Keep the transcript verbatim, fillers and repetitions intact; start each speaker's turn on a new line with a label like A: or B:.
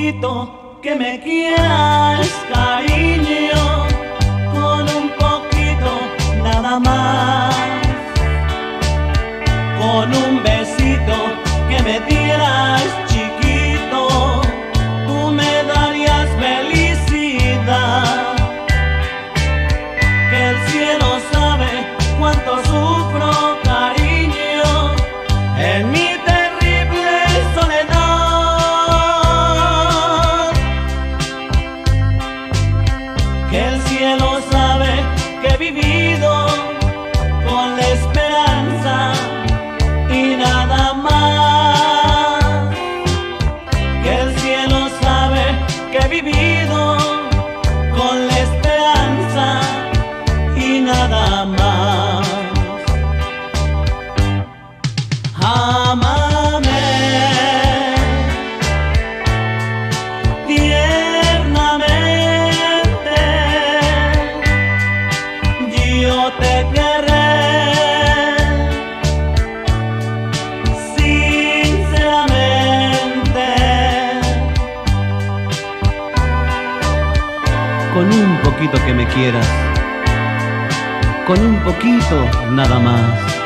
A: poquito que me quieras, cariño, con un poquito nada más, con un besito que me dieras chiquito, tú me darías felicidad, que el cielo sabe cuánto sufro, cariño, en mi terrible soledad, que el cielo sabe que he vivido con la esperanza y nada más, que el cielo sabe que he vivido con la esperanza y nada más. Ámame tiernamente, yo te querré sinceramente, con un poquito que me quieras, con un poquito nada más.